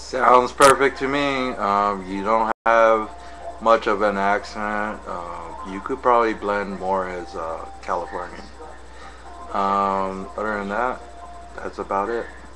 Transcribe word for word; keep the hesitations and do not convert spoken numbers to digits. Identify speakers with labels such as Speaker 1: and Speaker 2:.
Speaker 1: Sounds perfect to me. Um, you don't have much of an accent. Uh, you could probably blend more as uh, Californian. Um, other than that, that's about it.